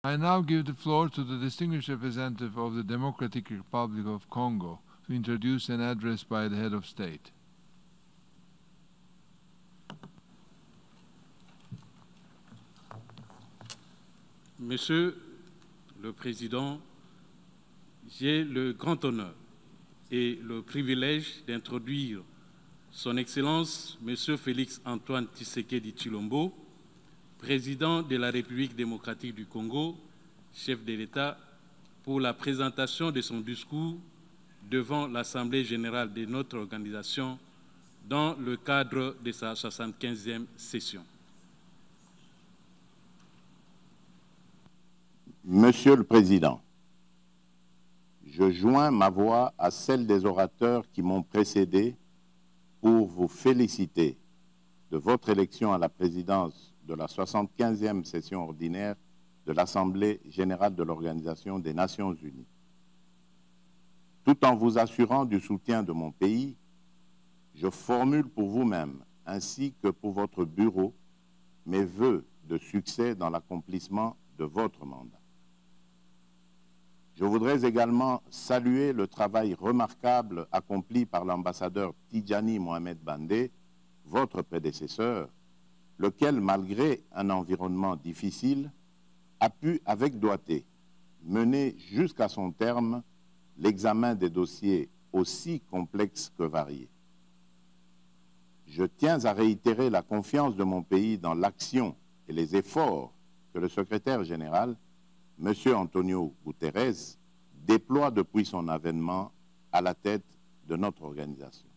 I now give the floor to the distinguished representative of the Democratic Republic of Congo to introduce an address by the head of state. Monsieur le Président, j'ai le grand honneur et le privilège d'introduire Son Excellence Monsieur Félix-Antoine Tshisekedi Tshilombo, Président de la République démocratique du Congo, chef de l'État, pour la présentation de son discours devant l'Assemblée générale de notre organisation dans le cadre de sa 75e session. Monsieur le Président, je joins ma voix à celle des orateurs qui m'ont précédé pour vous féliciter de votre élection à la présidence de la 75e session ordinaire de l'Assemblée générale de l'Organisation des Nations unies. Tout en vous assurant du soutien de mon pays, je formule pour vous-même ainsi que pour votre bureau mes vœux de succès dans l'accomplissement de votre mandat. Je voudrais également saluer le travail remarquable accompli par l'ambassadeur Tidjani Mohamed Bandé, votre prédécesseur, lequel, malgré un environnement difficile, a pu, avec doigté, mener jusqu'à son terme l'examen des dossiers aussi complexes que variés. Je tiens à réitérer la confiance de mon pays dans l'action et les efforts que le secrétaire général, M. Antonio Guterres, déploie depuis son avènement à la tête de notre organisation.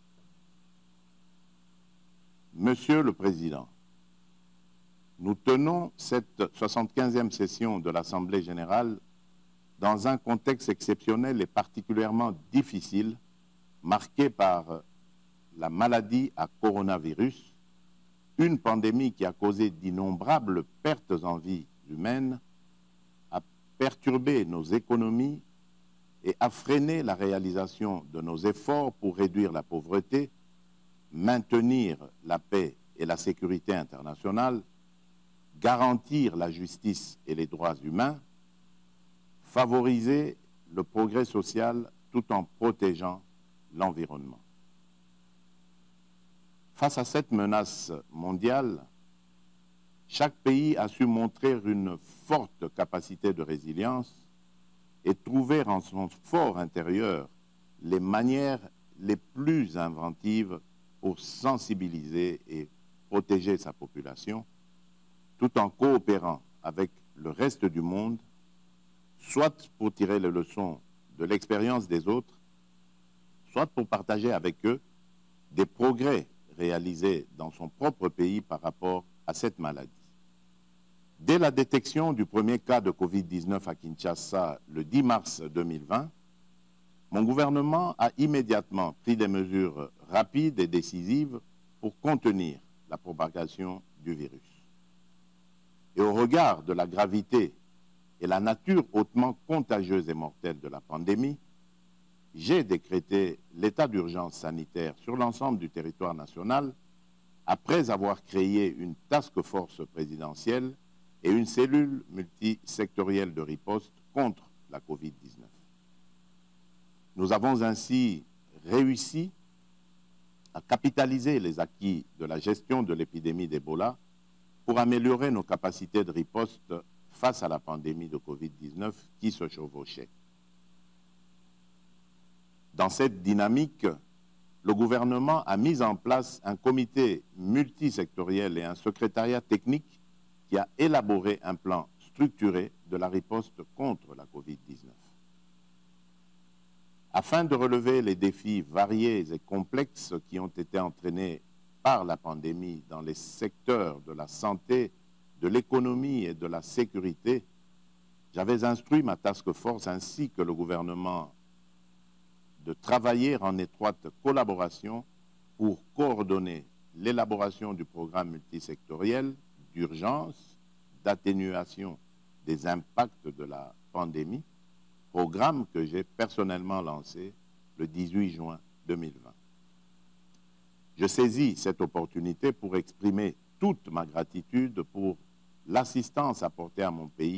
Monsieur le Président, nous tenons cette 75e session de l'Assemblée générale dans un contexte exceptionnel et particulièrement difficile, marqué par la maladie à coronavirus, une pandémie qui a causé d'innombrables pertes en vies humaines, a perturbé nos économies et a freiné la réalisation de nos efforts pour réduire la pauvreté, maintenir la paix et la sécurité internationale, garantir la justice et les droits humains, favoriser le progrès social tout en protégeant l'environnement. Face à cette menace mondiale, chaque pays a su montrer une forte capacité de résilience et trouver en son fort intérieur les manières les plus inventives pour sensibiliser et protéger sa population, tout en coopérant avec le reste du monde, soit pour tirer les leçons de l'expérience des autres, soit pour partager avec eux des progrès réalisés dans son propre pays par rapport à cette maladie. Dès la détection du premier cas de Covid-19 à Kinshasa le 10 mars 2020, mon gouvernement a immédiatement pris des mesures rapides et décisives pour contenir la propagation du virus. Et au regard de la gravité et la nature hautement contagieuse et mortelle de la pandémie, j'ai décrété l'état d'urgence sanitaire sur l'ensemble du territoire national après avoir créé une task force présidentielle et une cellule multisectorielle de riposte contre la Covid-19. Nous avons ainsi réussi à capitaliser les acquis de la gestion de l'épidémie d'Ebola pour améliorer nos capacités de riposte face à la pandémie de Covid-19 qui se chevauchait. Dans cette dynamique, le gouvernement a mis en place un comité multisectoriel et un secrétariat technique qui a élaboré un plan structuré de la riposte contre la Covid-19. Afin de relever les défis variés et complexes qui ont été entraînés par la pandémie dans les secteurs de la santé, de l'économie et de la sécurité, j'avais instruit ma task force ainsi que le gouvernement de travailler en étroite collaboration pour coordonner l'élaboration du programme multisectoriel d'urgence, d'atténuation des impacts de la pandémie, programme que j'ai personnellement lancé le 18 juin 2020. Je saisis cette opportunité pour exprimer toute ma gratitude pour l'assistance apportée à mon pays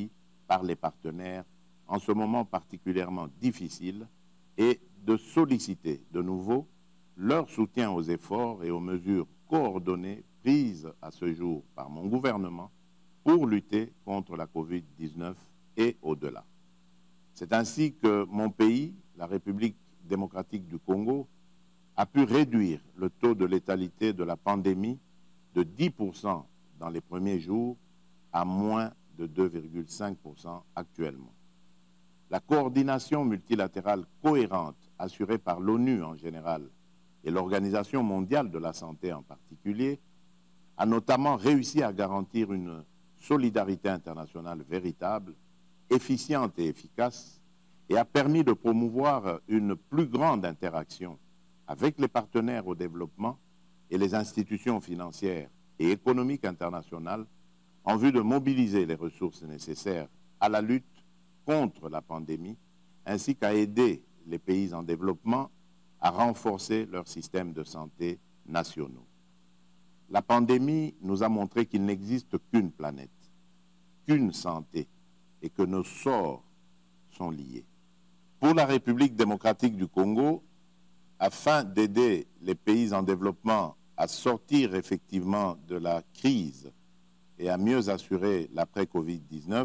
par les partenaires en ce moment particulièrement difficile et de solliciter de nouveau leur soutien aux efforts et aux mesures coordonnées prises à ce jour par mon gouvernement pour lutter contre la Covid-19 et au-delà. C'est ainsi que mon pays, la République démocratique du Congo, a pu réduire le taux de létalité de la pandémie de 10% dans les premiers jours à moins de 2,5% actuellement. La coordination multilatérale cohérente assurée par l'ONU en général et l'Organisation mondiale de la santé en particulier a notamment réussi à garantir une solidarité internationale véritable, efficiente et efficace, et a permis de promouvoir une plus grande interaction avec les partenaires au développement et les institutions financières et économiques internationales en vue de mobiliser les ressources nécessaires à la lutte contre la pandémie, ainsi qu'à aider les pays en développement à renforcer leurs systèmes de santé nationaux. La pandémie nous a montré qu'il n'existe qu'une planète, qu'une santé, et que nos sorts sont liés. Pour la République démocratique du Congo, afin d'aider les pays en développement à sortir effectivement de la crise et à mieux assurer l'après-Covid-19,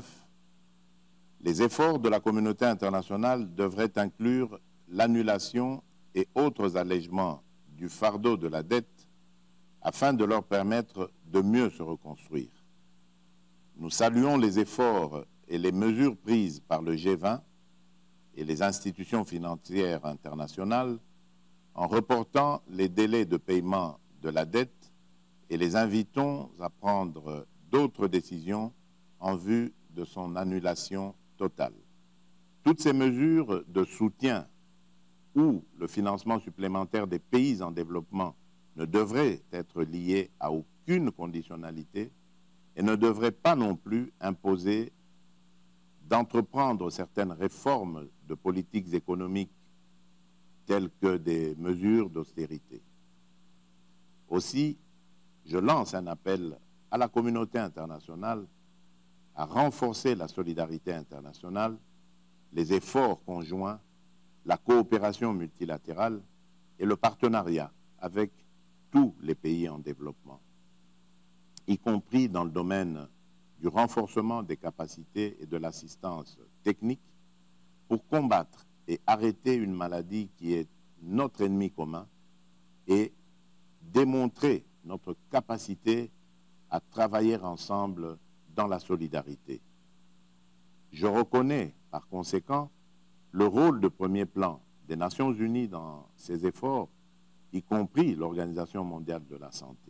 les efforts de la communauté internationale devraient inclure l'annulation et autres allègements du fardeau de la dette afin de leur permettre de mieux se reconstruire. Nous saluons les efforts et les mesures prises par le G20 et les institutions financières internationales en reportant les délais de paiement de la dette et les invitons à prendre d'autres décisions en vue de son annulation totale. Toutes ces mesures de soutien ou le financement supplémentaire des pays en développement ne devraient être liées à aucune conditionnalité et ne devraient pas non plus imposer d'entreprendre certaines réformes de politiques économiques telles que des mesures d'austérité. Aussi, je lance un appel à la communauté internationale à renforcer la solidarité internationale, les efforts conjoints, la coopération multilatérale et le partenariat avec tous les pays en développement, y compris dans le domaine du renforcement des capacités et de l'assistance technique pour combattre et arrêter une maladie qui est notre ennemi commun et démontrer notre capacité à travailler ensemble dans la solidarité. Je reconnais par conséquent le rôle de premier plan des Nations Unies dans ces efforts, y compris l'Organisation mondiale de la santé.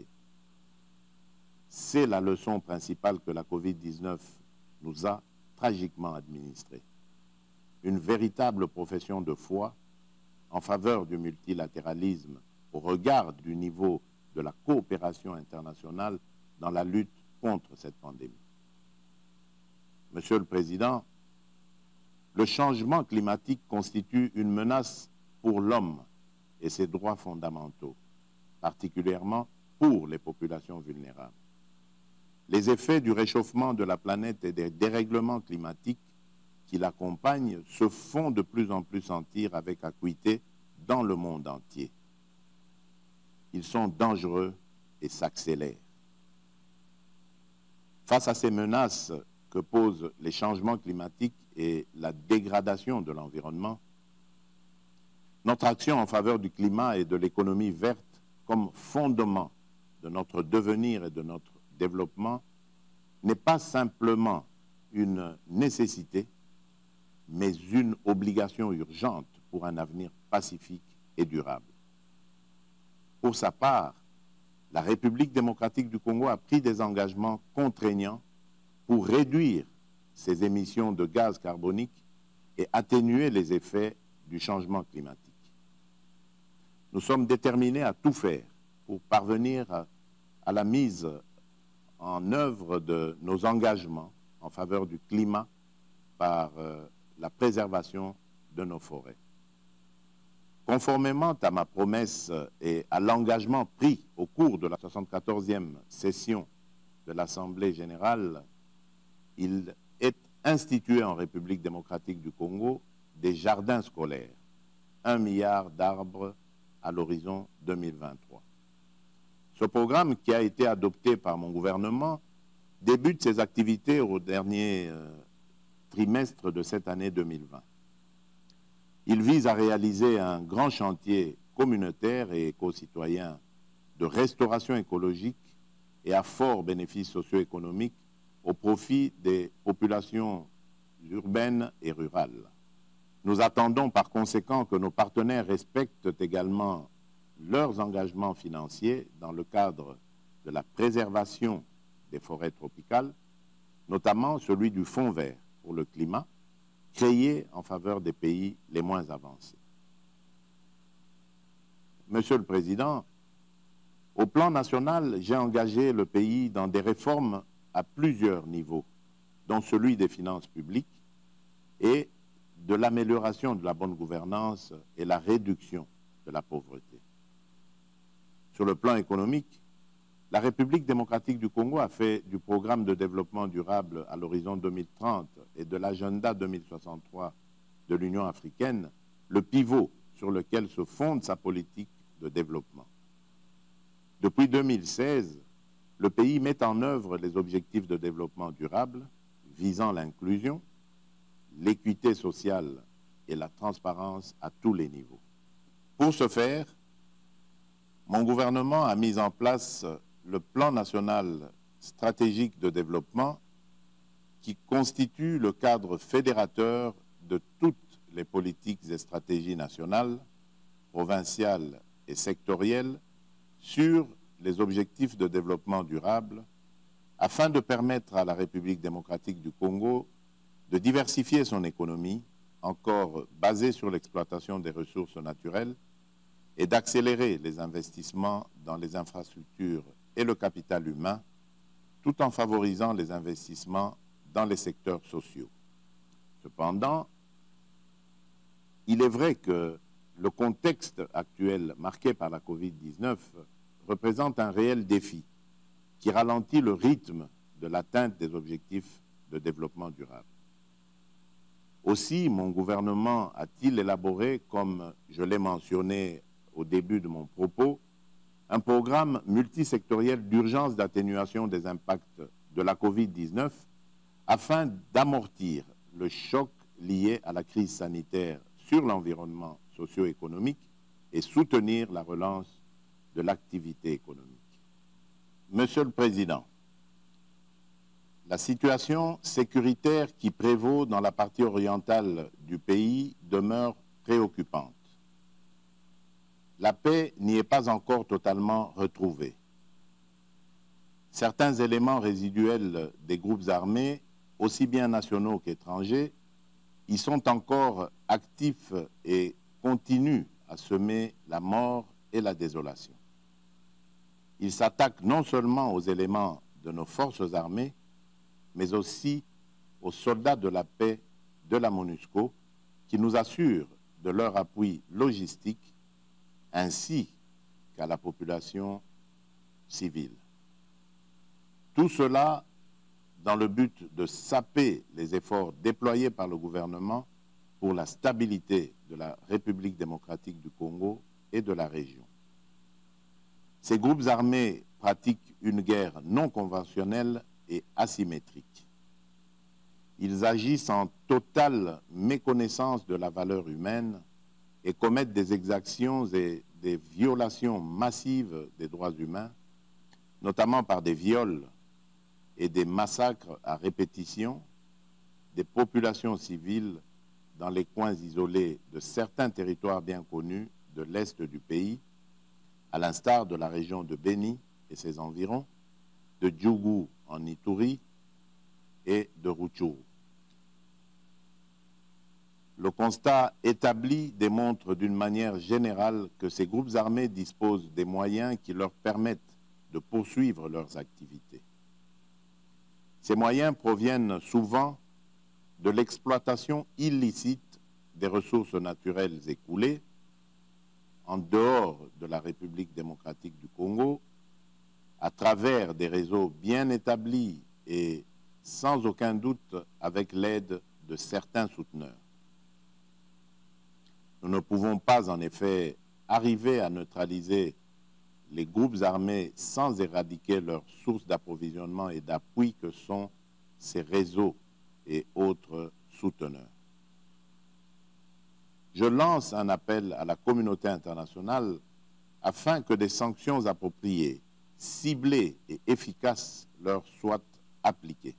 C'est la leçon principale que la Covid-19 nous a tragiquement administrée. Une véritable profession de foi en faveur du multilatéralisme au regard du niveau de la coopération internationale dans la lutte contre cette pandémie. Monsieur le Président, le changement climatique constitue une menace pour l'homme et ses droits fondamentaux, particulièrement pour les populations vulnérables. Les effets du réchauffement de la planète et des dérèglements climatiques qui l'accompagnent se font de plus en plus sentir avec acuité dans le monde entier. Ils sont dangereux et s'accélèrent. Face à ces menaces que posent les changements climatiques et la dégradation de l'environnement, notre action en faveur du climat et de l'économie verte comme fondement de notre devenir et de notre développement n'est pas simplement une nécessité, mais une obligation urgente pour un avenir pacifique et durable. Pour sa part, la République démocratique du Congo a pris des engagements contraignants pour réduire ses émissions de gaz carbonique et atténuer les effets du changement climatique. Nous sommes déterminés à tout faire pour parvenir à la mise en œuvre de nos engagements en faveur du climat par la préservation de nos forêts. Conformément à ma promesse et à l'engagement pris au cours de la 74e session de l'Assemblée générale, il est instituer en République démocratique du Congo des jardins scolaires, 1 milliard d'arbres à l'horizon 2023. Ce programme, qui a été adopté par mon gouvernement, débute ses activités au dernier trimestre de cette année 2020. Il vise à réaliser un grand chantier communautaire et éco-citoyen de restauration écologique et à fort bénéfice socio-économique au profit des populations urbaines et rurales. Nous attendons par conséquent que nos partenaires respectent également leurs engagements financiers dans le cadre de la préservation des forêts tropicales, notamment celui du Fonds vert pour le climat, créé en faveur des pays les moins avancés. Monsieur le Président, au plan national, j'ai engagé le pays dans des réformes à plusieurs niveaux, dont celui des finances publiques et de l'amélioration de la bonne gouvernance et la réduction de la pauvreté. Sur le plan économique, la République démocratique du Congo a fait du programme de développement durable à l'horizon 2030 et de l'agenda 2063 de l'Union africaine le pivot sur lequel se fonde sa politique de développement. Depuis 2016, le pays met en œuvre les objectifs de développement durable visant l'inclusion, l'équité sociale et la transparence à tous les niveaux. Pour ce faire, mon gouvernement a mis en place le plan national stratégique de développement qui constitue le cadre fédérateur de toutes les politiques et stratégies nationales, provinciales et sectorielles sur les objectifs de développement durable afin de permettre à la République démocratique du Congo de diversifier son économie, encore basée sur l'exploitation des ressources naturelles, et d'accélérer les investissements dans les infrastructures et le capital humain, tout en favorisant les investissements dans les secteurs sociaux. Cependant, il est vrai que le contexte actuel marqué par la Covid-19 représente un réel défi qui ralentit le rythme de l'atteinte des objectifs de développement durable. Aussi, mon gouvernement a-t-il élaboré, comme je l'ai mentionné au début de mon propos, un programme multisectoriel d'urgence d'atténuation des impacts de la Covid-19 afin d'amortir le choc lié à la crise sanitaire sur l'environnement socio-économique et soutenir la relance de l'activité économique. Monsieur le Président, la situation sécuritaire qui prévaut dans la partie orientale du pays demeure préoccupante. La paix n'y est pas encore totalement retrouvée. Certains éléments résiduels des groupes armés, aussi bien nationaux qu'étrangers, y sont encore actifs et continuent à semer la mort et la désolation. Ils s'attaquent non seulement aux éléments de nos forces armées, mais aussi aux soldats de la paix de la MONUSCO qui nous assurent de leur appui logistique ainsi qu'à la population civile. Tout cela dans le but de saper les efforts déployés par le gouvernement pour la stabilité de la République démocratique du Congo et de la région. Ces groupes armés pratiquent une guerre non conventionnelle et asymétrique. Ils agissent en totale méconnaissance de la valeur humaine et commettent des exactions et des violations massives des droits humains, notamment par des viols et des massacres à répétition des populations civiles dans les coins isolés de certains territoires bien connus de l'est du pays, à l'instar de la région de Beni et ses environs, de Djougou en Ituri et de Rutshuru. Le constat établi démontre d'une manière générale que ces groupes armés disposent des moyens qui leur permettent de poursuivre leurs activités. Ces moyens proviennent souvent de l'exploitation illicite des ressources naturelles écoulées en dehors de la République démocratique du Congo, à travers des réseaux bien établis et sans aucun doute avec l'aide de certains souteneurs. Nous ne pouvons pas, en effet, arriver à neutraliser les groupes armés sans éradiquer leurs sources d'approvisionnement et d'appui que sont ces réseaux et autres souteneurs. Je lance un appel à la communauté internationale afin que des sanctions appropriées, ciblées et efficaces leur soient appliquées.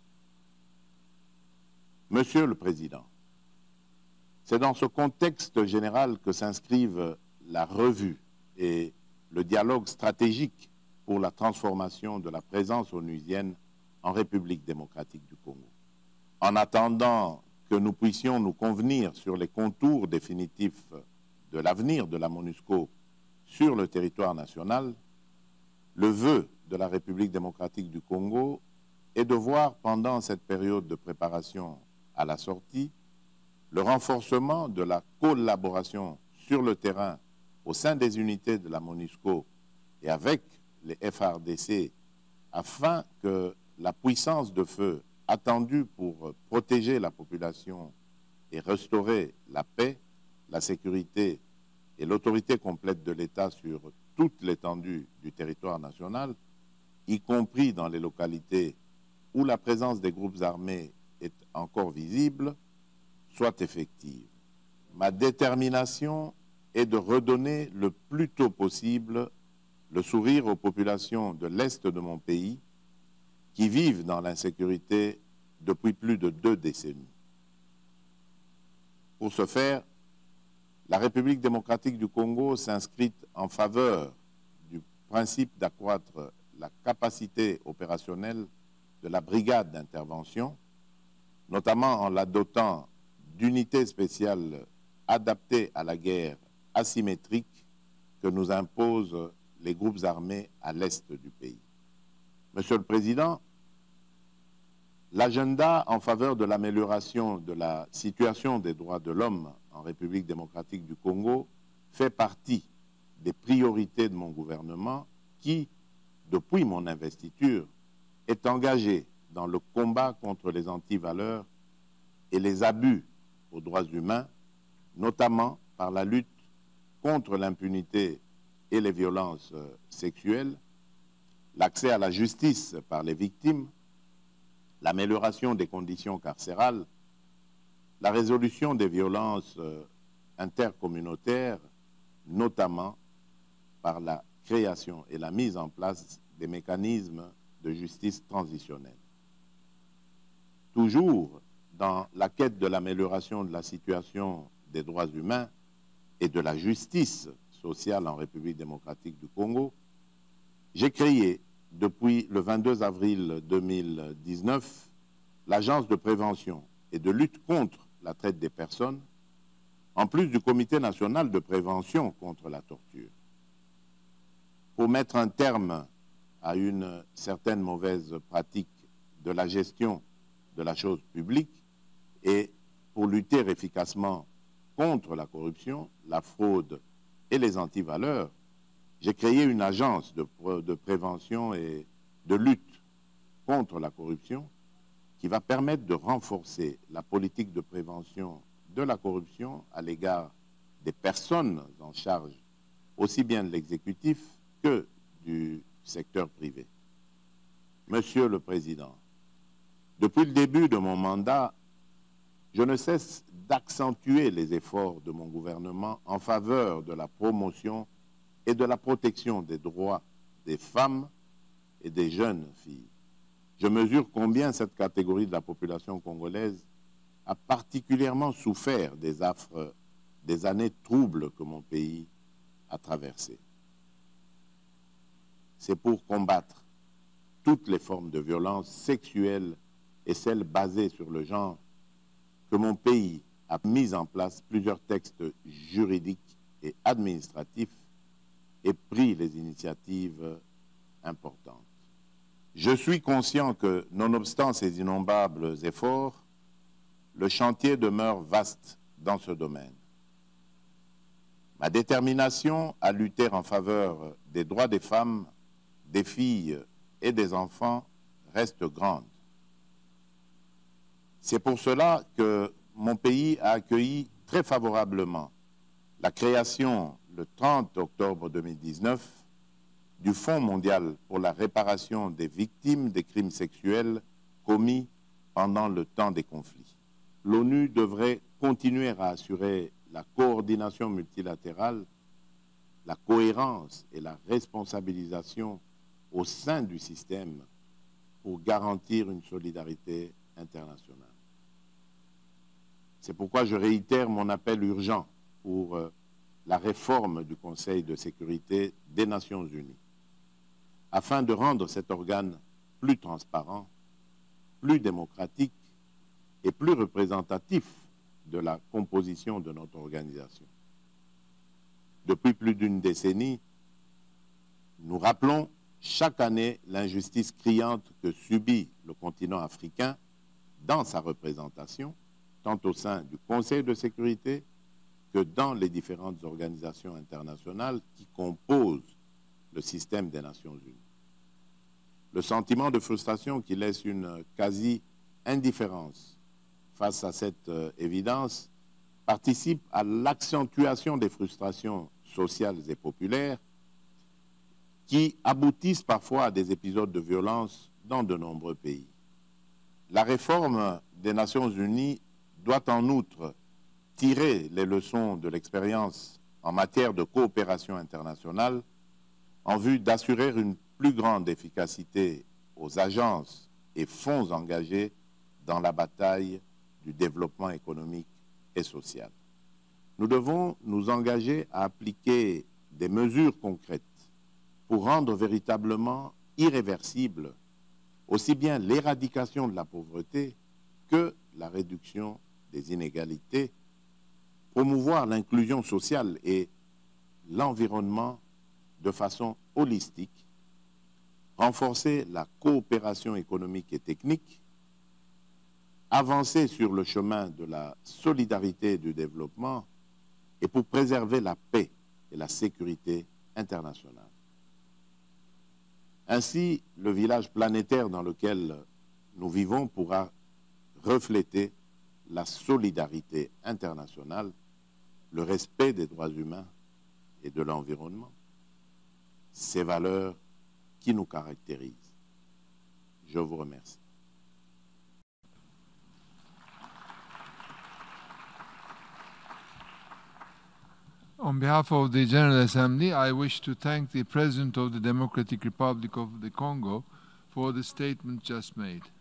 Monsieur le Président, c'est dans ce contexte général que s'inscrivent la revue et le dialogue stratégique pour la transformation de la présence onusienne en République démocratique du Congo. En attendant que nous puissions nous convenir sur les contours définitifs de l'avenir de la MONUSCO sur le territoire national, le vœu de la République démocratique du Congo est de voir pendant cette période de préparation à la sortie le renforcement de la collaboration sur le terrain au sein des unités de la MONUSCO et avec les FARDC afin que la puissance de feu attendue pour protéger la population et restaurer la paix, la sécurité et l'autorité complète de l'État sur toute l'étendue du territoire national, y compris dans les localités où la présence des groupes armés est encore visible, soit effective. Ma détermination est de redonner le plus tôt possible le sourire aux populations de l'Est de mon pays qui vivent dans l'insécurité depuis plus de 2 décennies. Pour ce faire, la République démocratique du Congo s'inscrit en faveur du principe d'accroître la capacité opérationnelle de la brigade d'intervention, notamment en la dotant d'unités spéciales adaptées à la guerre asymétrique que nous imposent les groupes armés à l'est du pays. Monsieur le Président, l'agenda en faveur de l'amélioration de la situation des droits de l'homme en République démocratique du Congo fait partie des priorités de mon gouvernement qui, depuis mon investiture, est engagé dans le combat contre les antivaleurs et les abus aux droits humains, notamment par la lutte contre l'impunité et les violences sexuelles, l'accès à la justice par les victimes, l'amélioration des conditions carcérales, la résolution des violences intercommunautaires, notamment par la création et la mise en place des mécanismes de justice transitionnelle. Toujours dans la quête de l'amélioration de la situation des droits humains et de la justice sociale en République démocratique du Congo, j'ai créé depuis le 22 avril 2019 l'Agence de prévention et de lutte contre la traite des personnes, en plus du Comité national de prévention contre la torture. Pour mettre un terme à une certaine mauvaise pratique de la gestion de la chose publique et pour lutter efficacement contre la corruption, la fraude et les antivaleurs, j'ai créé une agence de prévention et de lutte contre la corruption qui va permettre de renforcer la politique de prévention de la corruption à l'égard des personnes en charge aussi bien de l'exécutif que du secteur privé. Monsieur le Président, depuis le début de mon mandat, je ne cesse d'accentuer les efforts de mon gouvernement en faveur de la promotion et de la protection des droits des femmes et des jeunes filles. Je mesure combien cette catégorie de la population congolaise a particulièrement souffert des affres des années troubles que mon pays a traversées. C'est pour combattre toutes les formes de violence sexuelle et celles basées sur le genre que mon pays a mis en place plusieurs textes juridiques et administratifs et pris les initiatives importantes. Je suis conscient que, nonobstant ces innombrables efforts, le chantier demeure vaste dans ce domaine. Ma détermination à lutter en faveur des droits des femmes, des filles et des enfants reste grande. C'est pour cela que mon pays a accueilli très favorablement la création, le 30 octobre 2019, du Fonds mondial pour la réparation des victimes des crimes sexuels commis pendant le temps des conflits. L'ONU devrait continuer à assurer la coordination multilatérale, la cohérence et la responsabilisation au sein du système pour garantir une solidarité internationale. C'est pourquoi je réitère mon appel urgent pour la réforme du Conseil de sécurité des Nations Unies, afin de rendre cet organe plus transparent, plus démocratique et plus représentatif de la composition de notre organisation. Depuis plus d'une décennie, nous rappelons chaque année l'injustice criante que subit le continent africain dans sa représentation, tant au sein du Conseil de sécurité que dans les différentes organisations internationales qui composent le système des Nations Unies. Le sentiment de frustration qui laisse une quasi-indifférence face à cette évidence participe à l'accentuation des frustrations sociales et populaires qui aboutissent parfois à des épisodes de violence dans de nombreux pays. La réforme des Nations Unies doit en outre tirer les leçons de l'expérience en matière de coopération internationale en vue d'assurer une plus grande efficacité aux agences et fonds engagés dans la bataille du développement économique et social. Nous devons nous engager à appliquer des mesures concrètes pour rendre véritablement irréversible aussi bien l'éradication de la pauvreté que la réduction des inégalités, promouvoir l'inclusion sociale et l'environnement de façon holistique, renforcer la coopération économique et technique, avancer sur le chemin de la solidarité et du développement et pour préserver la paix et la sécurité internationale. Ainsi, le village planétaire dans lequel nous vivons pourra refléter la solidarité internationale, le respect des droits humains et de l'environnement, ces valeurs qui nous caractérisent. Je vous remercie. On behalf of the General Assembly, I wish to thank the President of the Democratic Republic of the Congo for the statement just made.